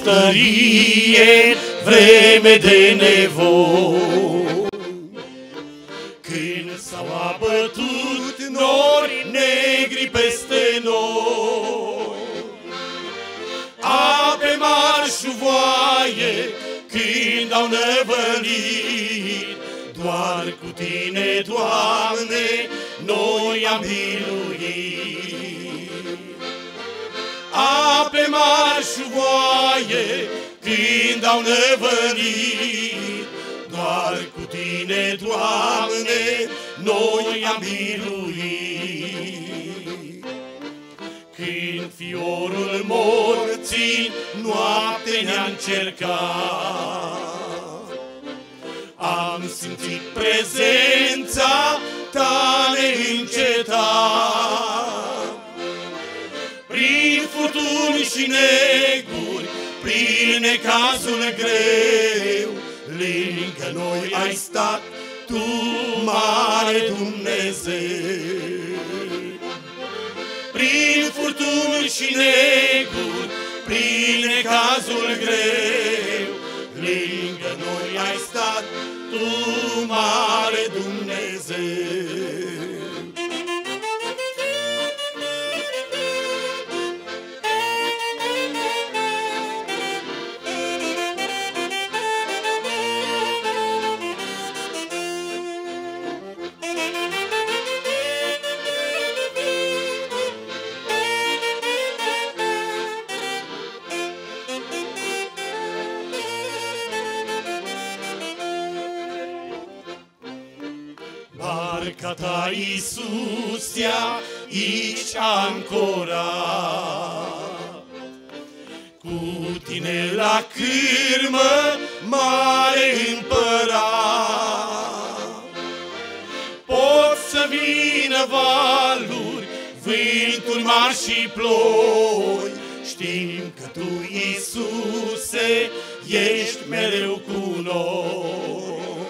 tărie, vreme de nevoi. Când s-au abătut nori negri peste noi, ape mari șuvoaie când au năvălit, doar cu Tine, Doamne, noi am biruit. Ape mari șuvoaie când au năvălit, doar cu Tine, Doamne, noi am biruit. Când fiorul morții noapte ne-a încercat, am simțit prezența Ta neîncetat. Prin furtuni și neguri, prin necazul greu, lângă noi ai stat, Tu, mare Dumnezeu. Prin furtuni și neguri, prin necazul greu, lângă noi ai stat, Tu, mare Dumnezeu. Barca Ta, Iisus, aici ancorat, cu Tine la cârmă, mare împărat. Pot să vină valuri, vânturi mari și ploi, știm că Tu, Iisuse, ești mereu cu noi.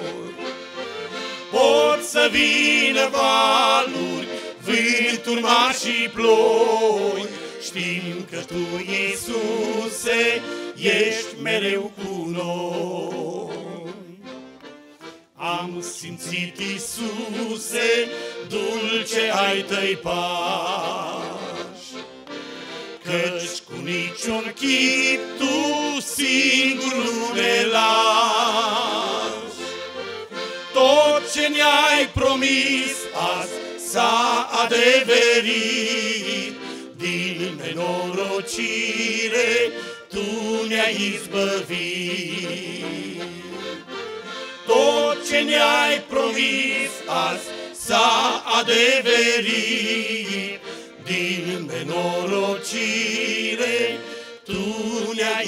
Pot să vină valuri, vânturi mari și ploi, știm că Tu, Iisuse, ești mereu cu noi. Am simțit, Iisuse, dulce ai Tăi pași, căci cu niciun chip Tu singur nu ne lași. Tot ce ne-ai promis azi s-a adeverit, din nenorocire Tu ne-ai izbăvit. Tot ce ne-ai promis azi s-a adeverit, din nenorocire Tu ne-ai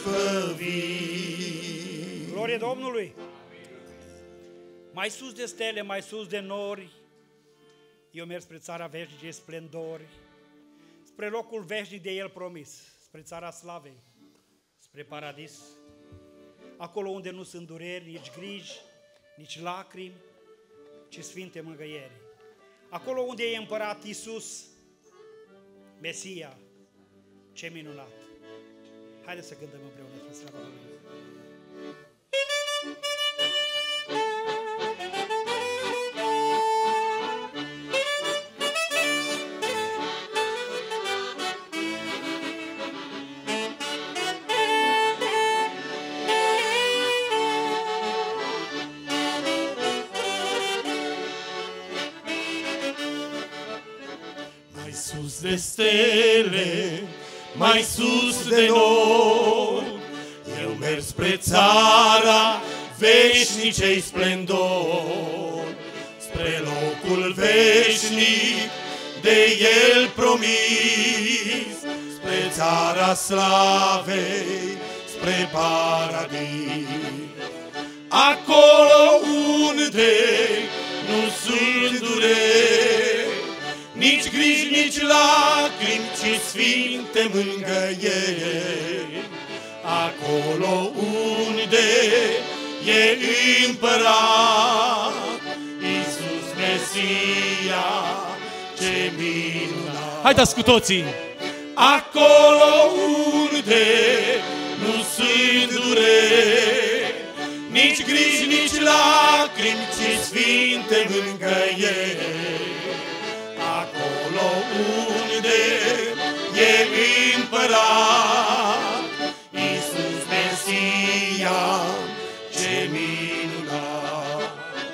izbăvit. Glorie Domnului! Mai sus de stele, mai sus de nori, eu merg spre țara veșnice splendori, spre locul veșnic de El promis, spre țara slavei, spre paradis, acolo unde nu sunt dureri, nici griji, nici lacrimi, ci sfinte mângâieri. Acolo unde e împărat Iisus, Mesia, ce minunat! Haideți să cântăm împreună spre slava Lui. Sus de stele, mai sus de nori, eu merg spre țara veșnicei splendori, spre locul veșnic de El promis, spre țara slavei, spre paradis. Acolo unde nu sunt dureri, nici griji, nici lacrimi, ci sfinte mângâieri. Acolo unde e împărat Iisus Mesia, ce minunat! Haideți cu toții! Acolo unde nu mângâieri. Acolo unde e împărat, Iisus Mesia, ce minunat!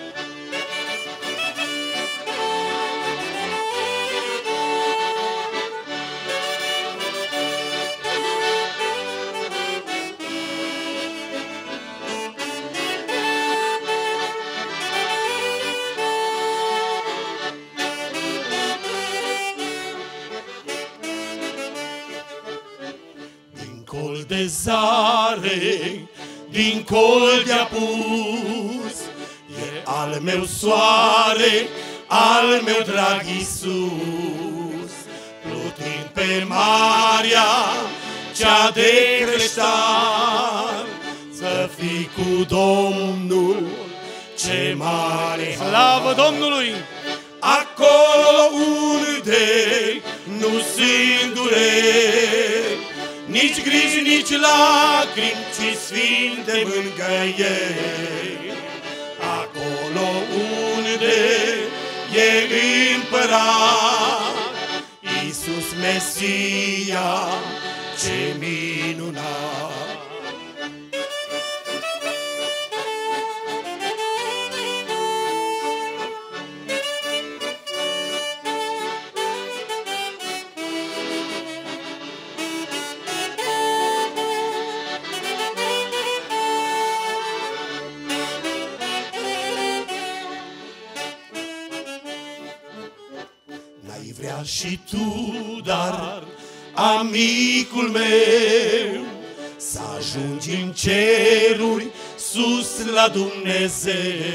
Dincol de zare, dincol de apus, e al meu soare, al meu drag Iisus. Plutind pe marea cea de creștar, să fii cu Domnul ce mare. Slavă Domnului! Acolo unde nu sunt dureri, nici griji, nici lacrimi, ci sfinte mângâieri. Acolo unde e împărat, Iisus Mesia, ce minunat! N-ai vrea și tu, dar, amicul meu, să ajungi în ceruri sus la Dumnezeu,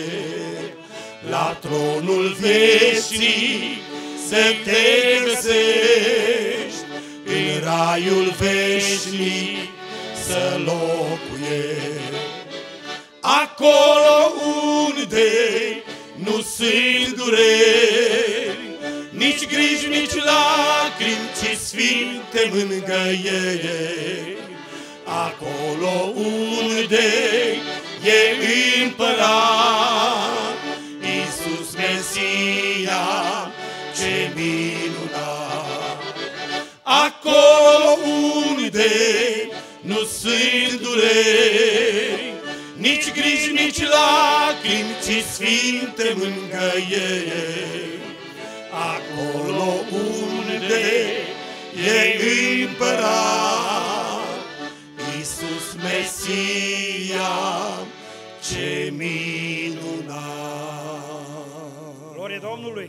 la tronul veșnic să te găsești, în raiul veșnic să locuiești. Acolo unde nu sunt dureri, nici griji, nici lacrimi, ci sfinte mângâieri. Acolo unde e împărat, Iisus Mesia, ce minunat! Acolo unde nu sunt dureri, nici griji, nici lacrimi, ci sfinte mângâieri. Acolo unde e împărat, Iisus Mesia, ce minunat! Glorie Domnului!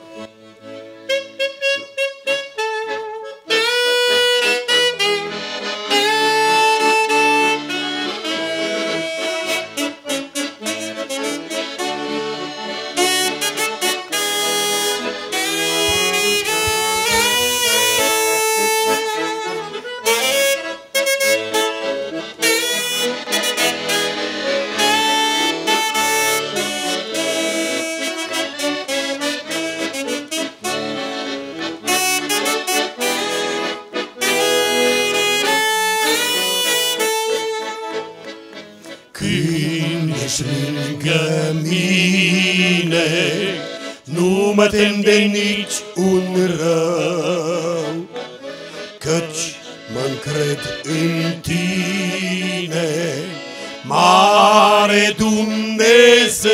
Când ești lângă mine, nu mă tem de nici un rău, căci mă-ncred în tine, mare Dumnezeu.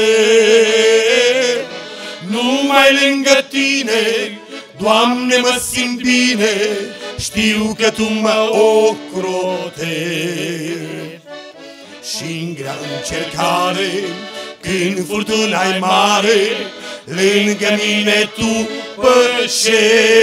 Numai lângă tine, Doamne, mă simt bine, știu că Tu mă ocrotești. Și-n grea încercare, când furtuna-i mare, lângă mine Tu pășești.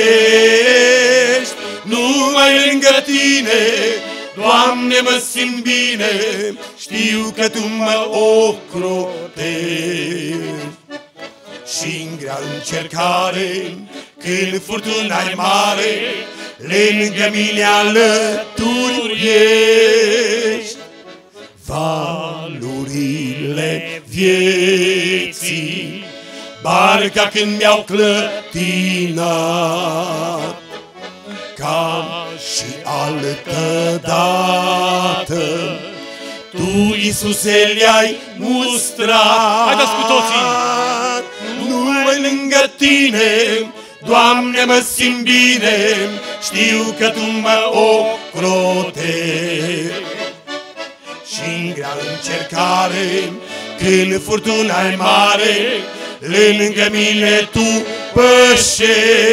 Numai lângă Tine, Doamne, mă simt bine, știu că Tu mă ocrotești. Și-n grea încercare, când furtuna-i mare, lângă mine alături ești. Valurile vieții, barca când mi-au clătinat, ca și altă dată, Tu, Iisuse, le-ai mustrat. Haideți cu toții! Nu Tine, Doamne, mă simt bine, știu că Tu mă ocrotești. Și-n grea încercare, când furtuna e mare, lângă mine Tu pășești.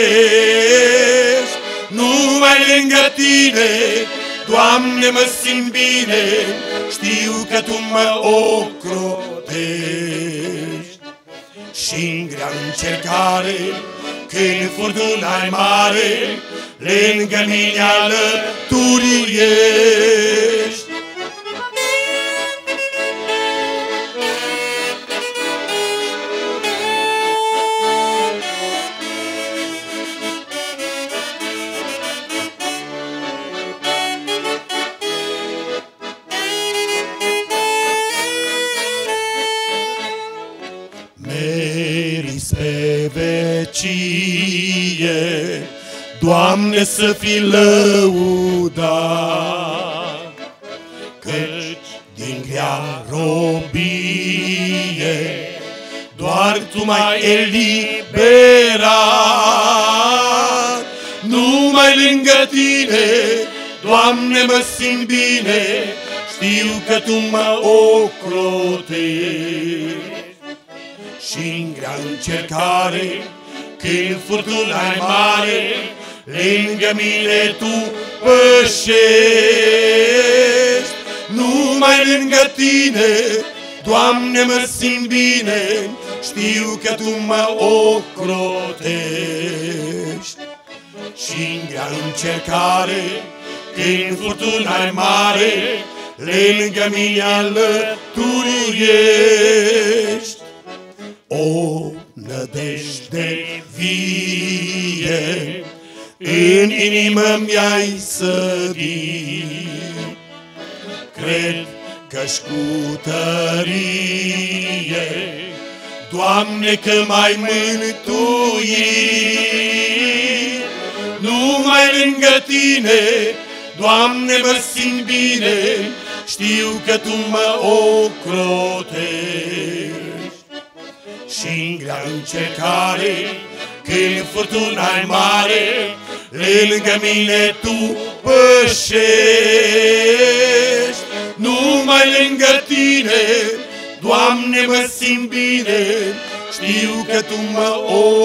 Numai lângă Tine, Doamne, mă simt bine, știu că Tu mă ocrotești. Și-n grea încercare, când furtuna e mare, lângă mine alături ești. Meriți pe vecie, Doamne, să fii lăudat, căci din grea robie doar Tu m-ai eliberat. Numai lângă Tine, Doamne, mă simt bine, știu că Tu mă ocrotești. Și-n grea încercare, când furtuna e mare, lângă mine Tu pășești. Numai lângă Tine, Doamne, mă simt bine, știu că Tu mă ocrotești. Și-n grea încercare, când furtuna e mare, lângă mine alături ești. O nădejde vie în inimă mi-ai sădit, cred că-și cu tărie, Doamne, că m-ai mântuit. Numai lângă Tine, Doamne, mă simt bine, știu că Tu mă ocrotești. Și-n grea încercare, când furtuna-i mare, lângă mine Tu pășești. Numai lângă Tine, Doamne, mă simt bine, știu că Tu mă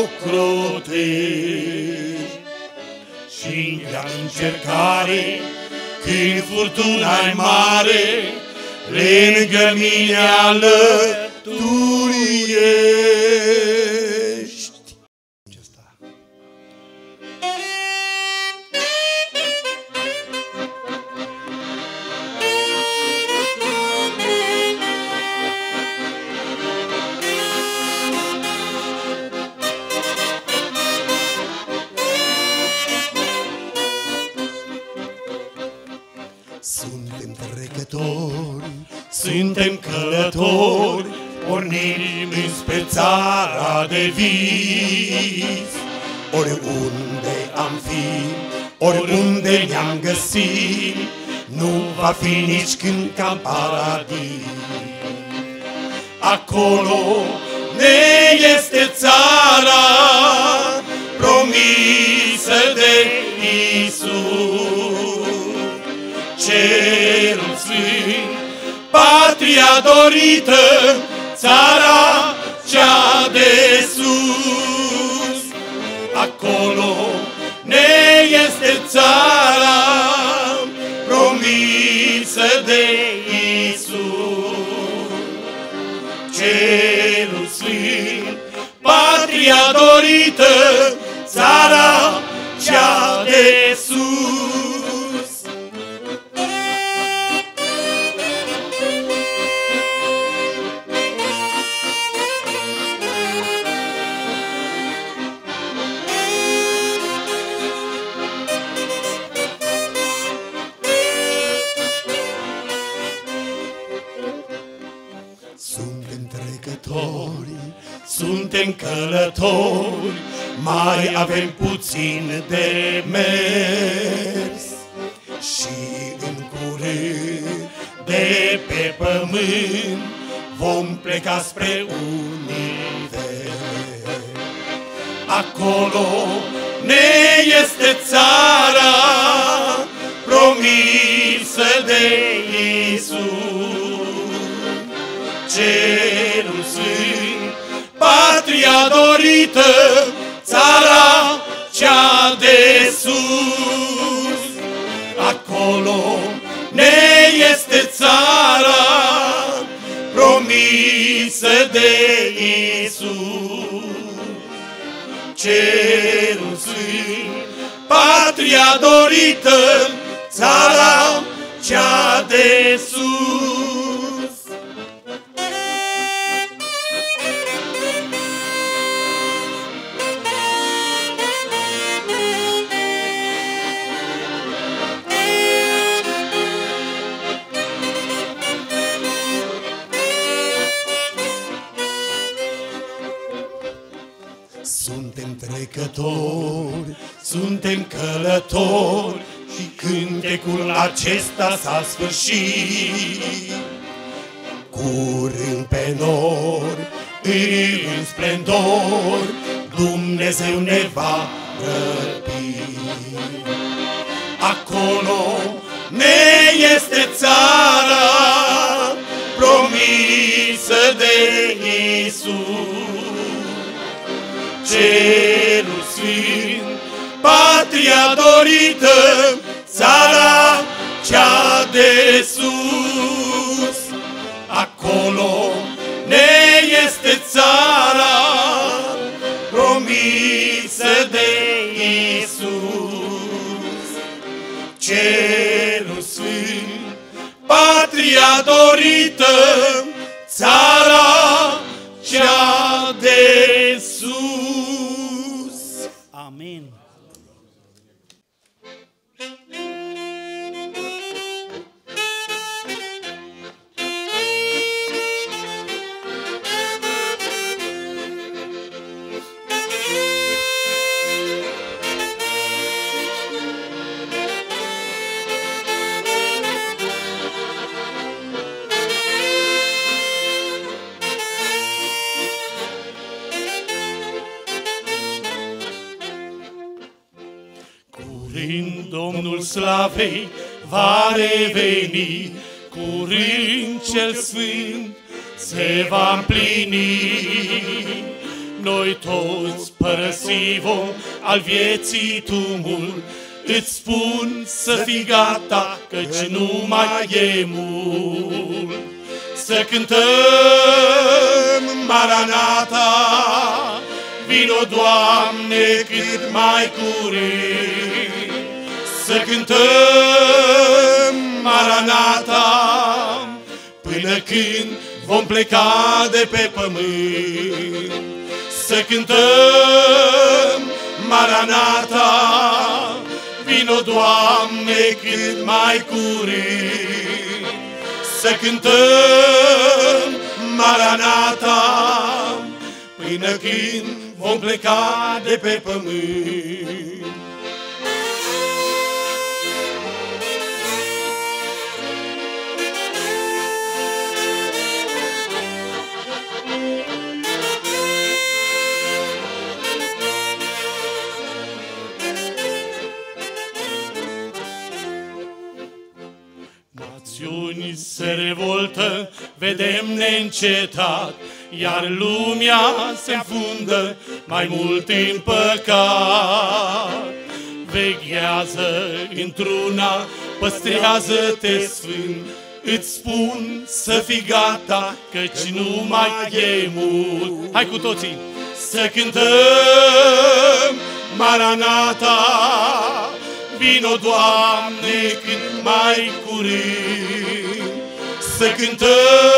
ocrotești. Și-n grea încercare, când furtuna-i mare, lângă mine alături ești. Suntem trecători, suntem călători, pornim înspre țara de vis. Oriunde am fi, oriunde ne-am găsit, nu va fi nici când ca în paradis. Acolo ne este țara promisă de Iisus. Cerul sfânt, patria dorită, țara cea de sus. Acolo ne este țara promisă de Iisus. Cerul sfânt, patria dorită, țara cea de sus. Suntem trecători, suntem călători, mai avem puțin de mers. Și în curând de pe pământ vom pleca spre univers. acolo ne este țara promisă de Iisus. Cerul sfânt, patria dorită, țara cea de sus. Acolo ne este țara promisă de Iisus. Cerul sfânt, patria dorită, țara cea de sus. Suntem trecători, suntem călători și cântecul acesta s-a sfârșit. Curând pe nori, în splendor, Dumnezeu ne va răpi. Acolo ne este țara promisă de Iisus. Cerul sfânt, patria dorită, țara cea de sus. Acolo ne este țara promisă de Iisus. Cerul sfânt, patria dorită, țara cea de sus. Amin. Curând Domnul Slavei va reveni, curând cel sfânt se va împlini. Noi toți părăsi vom al vieții tumul, îți spun să fii gata, căci nu mai e mult. Să cântăm Maranata, vino, Doamne, cât mai curând. Să cântăm Maranata, până când vom pleca de pe pământ. Să cântăm Maranata, vino, Doamne, cât mai curând. Să cântăm Maranata, până când vom pleca de pe pământ. Națiuni se revoltă, vedem neîncetat, iar lumea se înfundă mai mult în păcat. Veghează într-una, păstrează-te sfânt, îți spun să fii gata, căci nu mai e mult. Hai cu toții! Să cântăm Maranata, vino, Doamne, cât mai curând. Să cântăm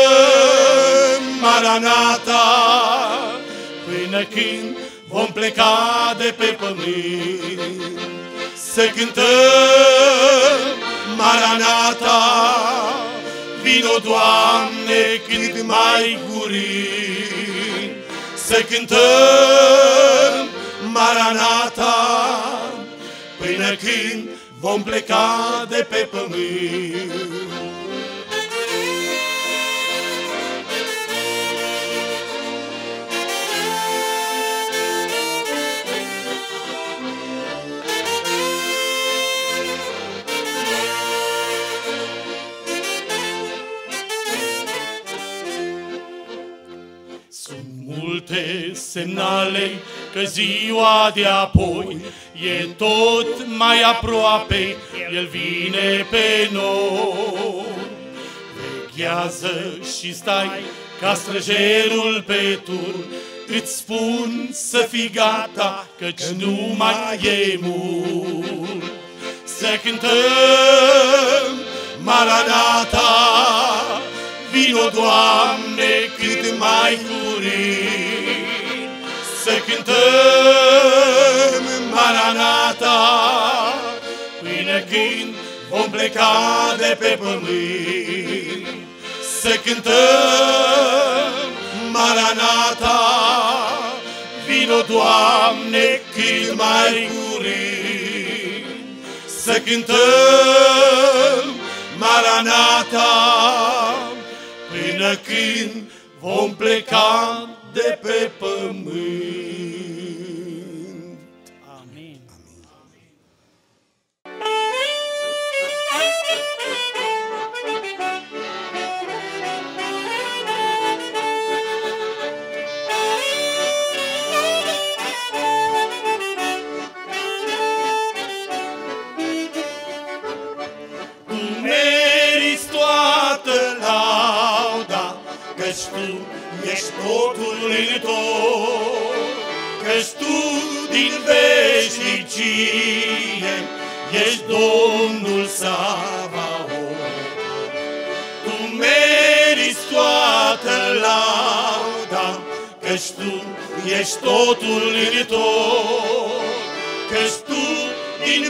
Maranata, până când vom pleca de pe pământ. Să cântăm Maranata, vino, Doamne, cât mai curând. Să cântăm Maranata, până când vom pleca de pe pământ. multe semnale că ziua de apoi e tot mai aproape, El vine pe noi. Veghează și stai ca străjerul pe turn, îți spun să fii gata, căci nu mai e mult. Să cântăm Maranata, vino, Doamne, cât mai curând. Să cântăm Maranata, până când vom pleca de pe pământ. Să cântăm Maranata, vino, Doamne, cât mai curând. Să cântăm Maranata, până când vom pleca de pe pământ. Amin. Căci Tu ești totul în tot, căci Tu din veșnicie ești Domnul Savaot. Tu meriți toată lauda, căci Tu ești totul în tot, căci Tu din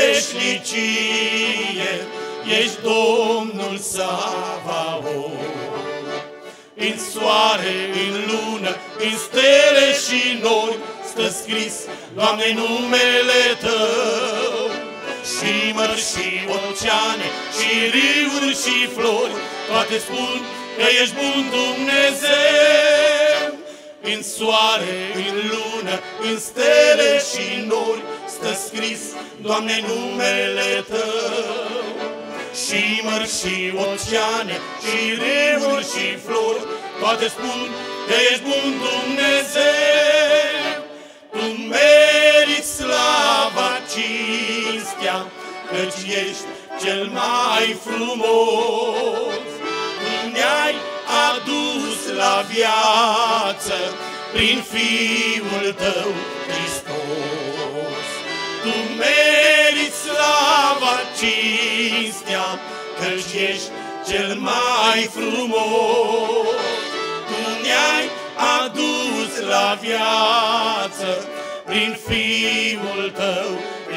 veșnicie ești Domnul Savaot. În soare, în lună, în stele și nori stă scris, Doamne, numele Tău. Și mări și oceane, și râuri și flori, toate spun că ești bun Dumnezeu. În soare, în lună, în stele și nori stă scris, Doamne, numele Tău. Și mări și oceane, și râuri și flori, toate spun că ești bun Dumnezeu. Tu meriți slava, cinstea, căci ești cel mai frumos. Tu ne-ai adus la viață prin Fiul Tău Hristos. Tu meriți slava, cinstea, căci ești cel mai frumos. Tu ne-ai adus la viață prin Fiul Tău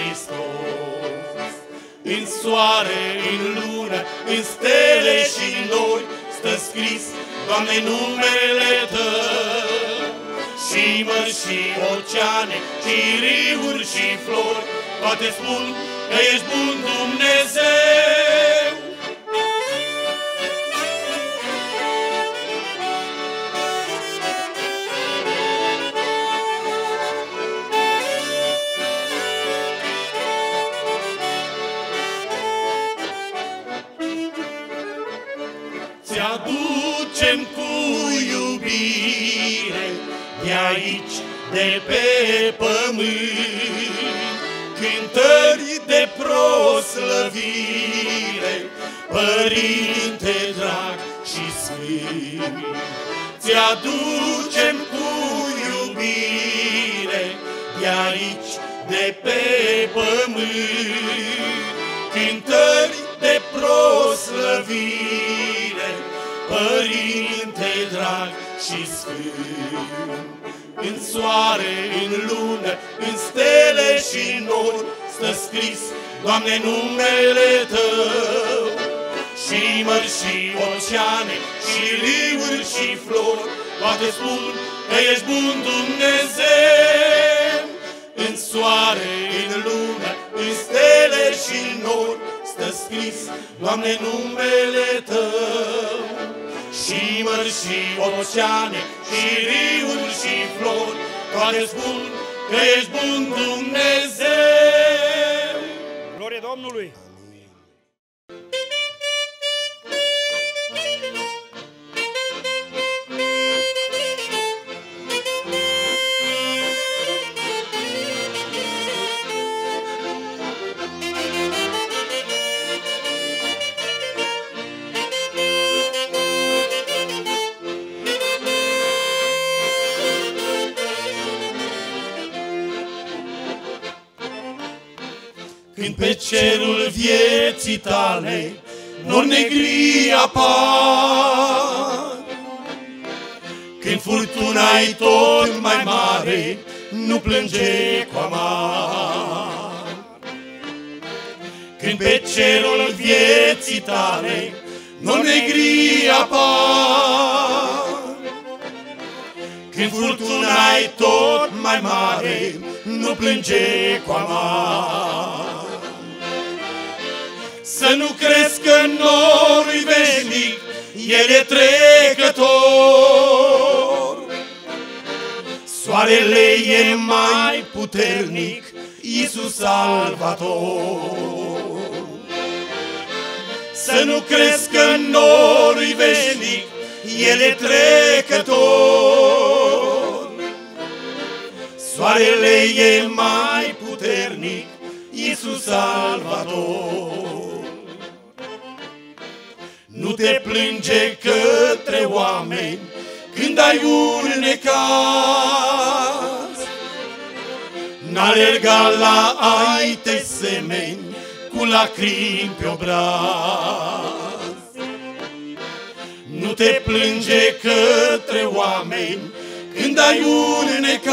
Hristos. În soare, în lună, în stele și nori stă scris, Doamne, numele Tău. Și mări și oceane, și râuri și flori, toate spun că ești bun Dumnezeu. Ți-aducem cu iubire de aici, de pe pământ, cântări de proslăvire, Părinte drag și sfânt. Ți-aducem cu iubire de aici, de pe pământ, cântări de proslăvire, Părinte drag și sfânt. În soare, în lună, în stele și nori stă scris, Doamne, numele Tău. Și mări și oceane, și râuri și flori, toate spun că ești bun Dumnezeu. În soare, în lună, în stele și nori stă scris, Doamne, numele Tău. Și mări și oceane, și râuri și flori, toate spun că ești bun Dumnezeu. Glorie Domnului! Când pe cerul vieții tale nori negri apar, când furtuna-i tot mai mare, nu plânge cu amar. Când pe cerul vieții tale nori negri apar, când furtuna-i tot mai mare, nu plânge cu amar. Să nu crezi că norul-i veșnic, el e trecător. Soarele e mai puternic, Iisus Salvator. Să nu crezi că norul-i veșnic, el e trecător. Soarele e mai puternic, Iisus Salvator. Nu te plânge către oameni când ai un necaz, n-alerga la ai tăi semeni cu lacrimi pe obraz. Nu te plânge către oameni când ai un necaz,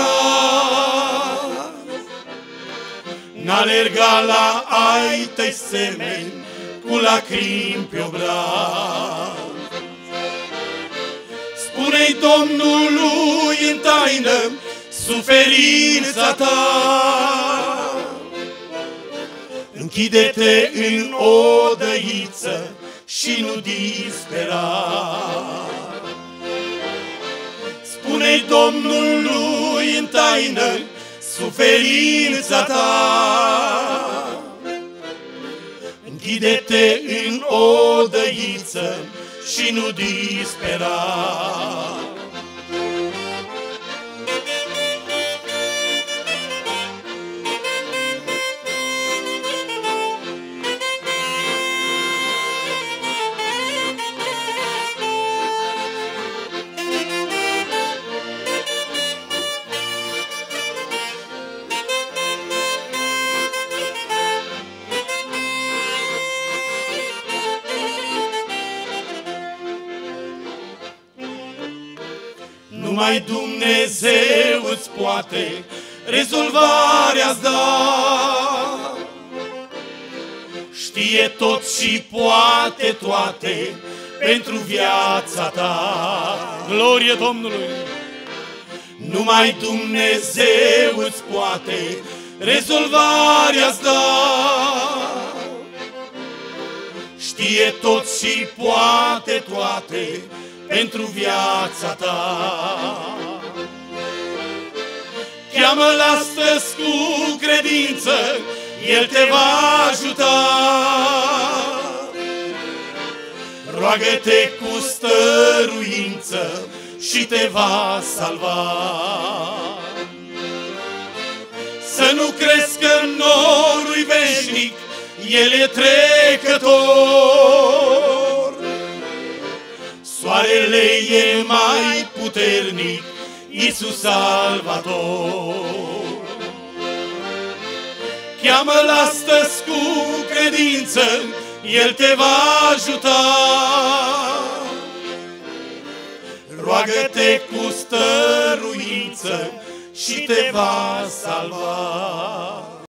n-alerga la ai tăi semeni cu lacrimi pe obraz. Spune-i Domnului în taină suferința ta, închide-te în odăiță și nu dispera. Spune-i Domnului în taină suferința ta, închide-te în odăiță și nu dispera. Numai Dumnezeu îți poate rezolvarea-ți da. Știe tot și poate toate pentru viața ta. Glorie Domnului! Numai Dumnezeu îți poate rezolvarea-ți da. Știe tot și poate toate pentru viața ta. Cheamă-L astăzi cu credință, El te va ajuta. Roagă-te cu stăruință și te va salva. Să nu crezi că norul-i veșnic, el e trecător. Soarele e mai puternic, Iisus Salvator. Cheamă-L astăzi cu credință, El te va ajuta. Roagă-te cu stăruință și te va salva.